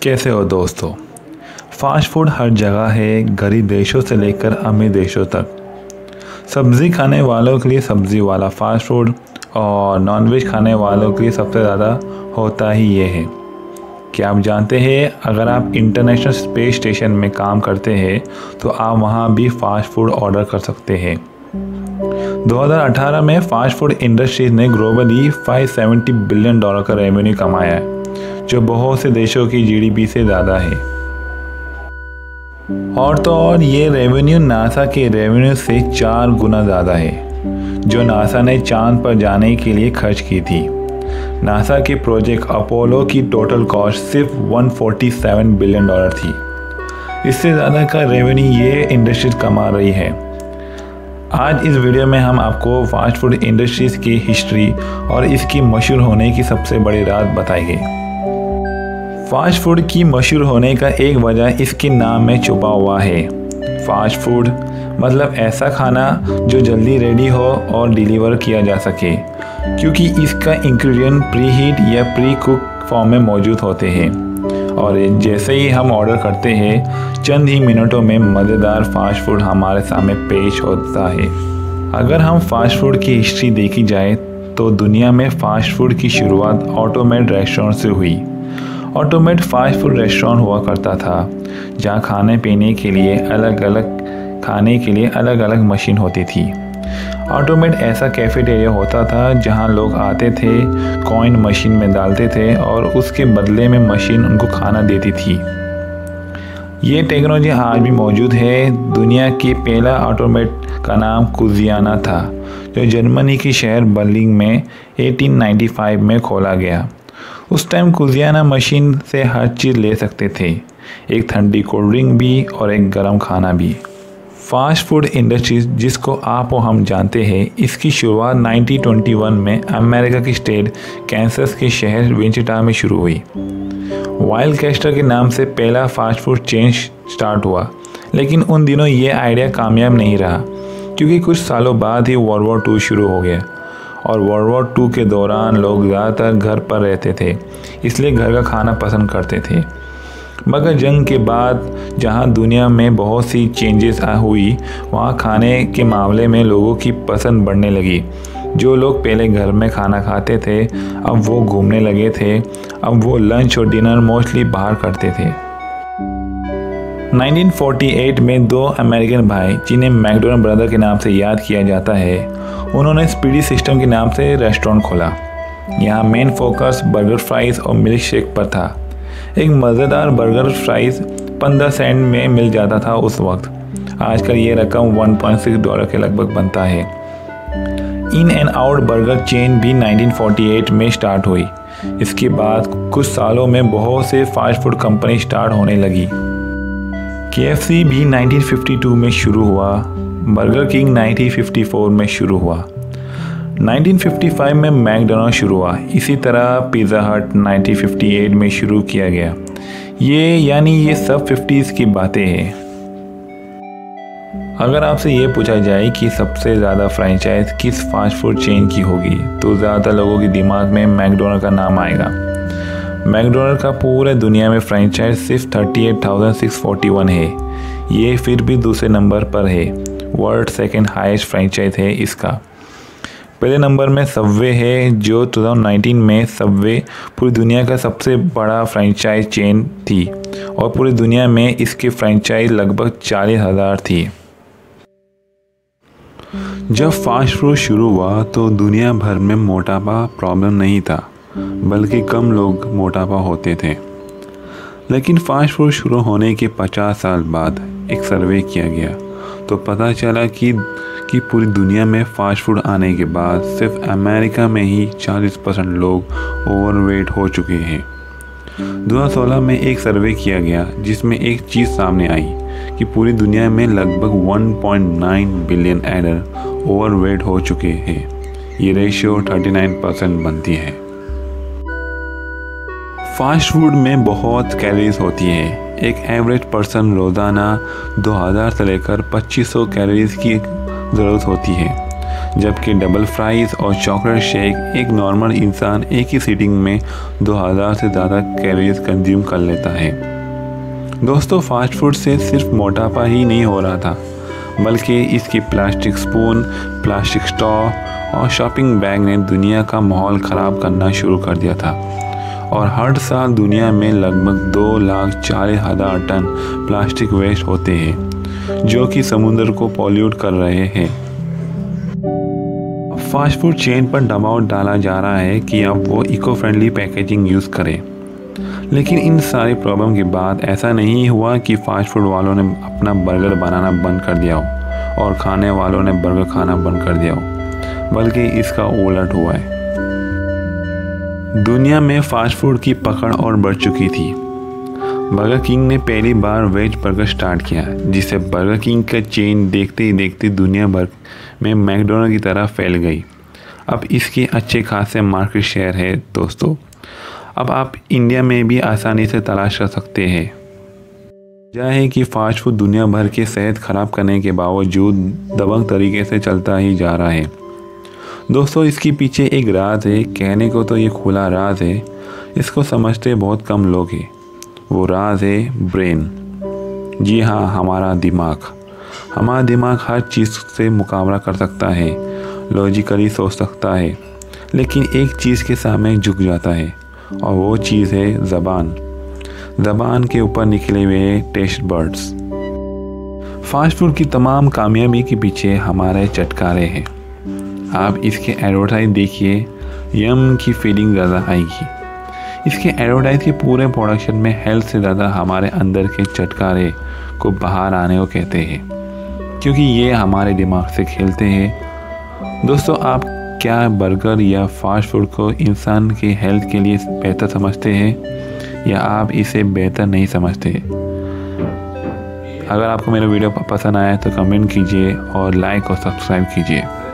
कैसे हो दोस्तों। फास्ट फूड हर जगह है, गरीब देशों से लेकर अमीर देशों तक। सब्ज़ी खाने वालों के लिए सब्ज़ी वाला फास्ट फूड और नॉनवेज खाने वालों के लिए सबसे ज़्यादा होता ही ये है। क्या आप जानते हैं, अगर आप इंटरनेशनल स्पेस स्टेशन में काम करते हैं तो आप वहाँ भी फास्ट फूड ऑर्डर कर सकते हैं। 2018 में फास्ट फूड इंडस्ट्रीज ने ग्लोबली $570 बिलियन का रेवेन्यू कमाया है, जो बहुत से देशों की जीडीपी से ज़्यादा है। और तो और ये रेवेन्यू नासा के रेवेन्यू से 4 गुना ज़्यादा है, जो नासा ने चांद पर जाने के लिए खर्च की थी। नासा के प्रोजेक्ट अपोलो की टोटल कॉस्ट सिर्फ $147 बिलियन थी। इससे ज़्यादा का रेवेन्यू ये इंडस्ट्रीज कमा रही है। आज इस वीडियो में हम आपको फास्ट फूड इंडस्ट्रीज़ की हिस्ट्री और इसकी मशहूर होने की सबसे बड़ी राज बताएंगे। फास्ट फूड की मशहूर होने का एक वजह इसके नाम में छुपा हुआ है। फास्ट फूड मतलब ऐसा खाना जो जल्दी रेडी हो और डिलीवर किया जा सके, क्योंकि इसका इंग्रेडिएंट प्री हीट या प्री कुक फॉर्म में मौजूद होते हैं और जैसे ही हम ऑर्डर करते हैं चंद ही मिनटों में मज़ेदार फास्ट फूड हमारे सामने पेश होता है। अगर हम फास्ट फूड की हिस्ट्री देखी जाए तो दुनिया में फास्ट फूड की शुरुआत ऑटोमेट रेस्टोरेंट से हुई। ऑटोमेट फास्ट फूड रेस्टोरेंट हुआ करता था जहाँ खाने पीने के लिए अलग अलग मशीन होती थी। ऑटोमेट ऐसा कैफेटेरिया होता था जहाँ लोग आते थे, कॉइन मशीन में डालते थे और उसके बदले में मशीन उनको खाना देती थी। ये टेक्नोलॉजी आज भी मौजूद है। दुनिया की पहला ऑटोमेट का नाम कुजियाना था, जो जर्मनी के शहर बर्लिन में 1895 में खोला गया। उस टाइम कुजियाना मशीन से हर चीज़ ले सकते थे, एक ठंडी कोल्ड ड्रिंक भी और एक गर्म खाना भी। फास्ट फूड इंडस्ट्रीज जिसको आप और हम जानते हैं, इसकी शुरुआत 1921 में अमेरिका की स्टेट कैंसस के शहर विंचिटा में शुरू हुई। वाइल्ड कैस्टर के नाम से पहला फास्ट फूड चेन स्टार्ट हुआ, लेकिन उन दिनों ये आइडिया कामयाब नहीं रहा, क्योंकि कुछ सालों बाद ही वर्ल्ड वॉर 2 शुरू हो गया और वर्ल्ड वॉर 2 के दौरान लोग ज़्यादातर घर पर रहते थे, इसलिए घर का खाना पसंद करते थे। मगर जंग के बाद जहां दुनिया में बहुत सी चेंजेस हुई, वहां खाने के मामले में लोगों की पसंद बढ़ने लगी। जो लोग पहले घर में खाना खाते थे अब वो घूमने लगे थे, अब वो लंच और डिनर मोस्टली बाहर करते थे। 1948 में 2 अमेरिकन भाई, जिन्हें मैकडोनल्ड ब्रदर के नाम से याद किया जाता है, उन्होंने स्पीडी सिस्टम के नाम से रेस्टोरेंट खोला। यहाँ मेन फोकस बर्गर, फ्राइज़ और मिल्क शेक पर था। एक मज़ेदार बर्गर फ्राइज़ 15 सेंट में मिल जाता था उस वक्त। आजकल ये रकम $1.6 के लगभग बनता है। In and out burger chain भी 1948 में स्टार्ट हुई। इसके बाद कुछ सालों में बहुत से फास्ट फूड कंपनी स्टार्ट होने लगी। KFC भी 1952 में शुरू हुआ। बर्गर किंग 1954 में शुरू हुआ। 1955 में मैकडोनल्ड शुरू हुआ। इसी तरह पिज़्ज़ा हट 1958 में शुरू किया गया। ये सब 50s की बातें हैं। अगर आपसे ये पूछा जाए कि सबसे ज़्यादा फ्रेंचाइज किस फास्ट फूड चेन की होगी, तो ज़्यादातर लोगों के दिमाग में मैकडोनल्ड का नाम आएगा। मैकडोनल्ड का पूरे दुनिया में फ्रेंचाइज सिर्फ 38,641 है। ये फिर भी दूसरे नंबर पर है। वर्ल्ड सेकेंड हाईएस्ट फ्रेंचाइज है इसका। पहले नंबर में सबवे है, जो 2019 में सबवे पूरी दुनिया का सबसे बड़ा फ्रेंचाइज चेन थी और पूरी दुनिया में इसकी फ्रेंचाइज लगभग 40,000 थी। जब फास्ट फूड शुरू हुआ तो दुनिया भर में मोटापा प्रॉब्लम नहीं था, बल्कि कम लोग मोटापा होते थे। लेकिन फास्ट फूड शुरू होने के 50 साल बाद एक सर्वे किया गया तो पता चला कि पूरी दुनिया में फास्ट फूड आने के बाद सिर्फ अमेरिका में ही 40% लोग ओवरवेट हो चुके हैं। 2016 में एक सर्वे किया गया जिसमें एक चीज़ सामने आई कि पूरी दुनिया में लगभग 1.9 बिलियन एडल्ट ओवरवेट हो चुके हैं। ये रेशियो 39% बनती है। फास्ट फूड में बहुत कैलोरीज होती है। एक एवरेज पर्सन रोज़ाना 2000 से लेकर 2500 कैलोरीज की ज़रूरत होती है। जबकि डबल फ्राइज़ और चॉकलेट शेक एक नॉर्मल इंसान एक ही सीटिंग में 2000 से ज़्यादा कैलोरीज कंज्यूम कर लेता है। दोस्तों, फास्ट फूड से सिर्फ मोटापा ही नहीं हो रहा था, बल्कि इसकी प्लास्टिक स्पून, प्लास्टिक स्ट्रॉ और शॉपिंग बैग ने दुनिया का माहौल ख़राब करना शुरू कर दिया था। और हर साल दुनिया में लगभग 2,40,000 टन प्लास्टिक वेस्ट होते हैं, जो कि समुद्र को पॉल्यूट कर रहे हैं। फास्ट फूड चेन पर दबाव डाला जा रहा है कि अब वो इको फ्रेंडली पैकेजिंग यूज़ करें, लेकिन इन सारे प्रॉब्लम के बाद ऐसा नहीं हुआ कि फास्ट फूड वालों ने अपना बर्गर बनाना बंद कर दिया हो और खाने वालों ने बर्गर खाना बंद कर दिया हो, बल्कि इसका उलट हुआ है। दुनिया में फास्ट फूड की पकड़ और बढ़ चुकी थी। बर्गर किंग ने पहली बार वेज बर्गर स्टार्ट किया, जिससे बर्गर किंग का चेन देखते ही देखते दुनिया भर में मैकडोनल्ड की तरह फैल गई। अब इसके अच्छे खासे मार्केट शेयर है दोस्तों। अब आप इंडिया में भी आसानी से तलाश कर सकते हैं। वजह है कि फास्ट फूड दुनिया भर के सेहत ख़राब करने के बावजूद दबंग तरीके से चलता ही जा रहा है। दोस्तों, इसके पीछे एक राज है। कहने को तो ये खुला राज है, इसको समझते बहुत कम लोग हैं। वो राज है ब्रेन। जी हाँ, हमारा दिमाग। हमारा दिमाग हर चीज़ से मुकाबला कर सकता है, लॉजिकली सोच सकता है, लेकिन एक चीज़ के सामने झुक जाता है, और वो चीज़ है ज़बान। ज़बान के ऊपर निकले हुए टेस्ट बर्ड्स। फास्ट फूड की तमाम कामयाबी के पीछे हमारे चटकारे हैं। आप इसके एडवर्टाइज देखिए, यम की फीलिंग ज़्यादा आएगी। इसके एडवर्टाइज के पूरे प्रोडक्शन में हेल्थ से ज़्यादा हमारे अंदर के चटकारे को बाहर आने को कहते हैं, क्योंकि ये हमारे दिमाग से खेलते हैं। दोस्तों, आप क्या बर्गर या फास्ट फूड को इंसान के हेल्थ के लिए बेहतर समझते हैं, या आप इसे बेहतर नहीं समझते? अगर आपको मेरा वीडियो पसंद आया तो कमेंट कीजिए और लाइक और सब्सक्राइब कीजिए।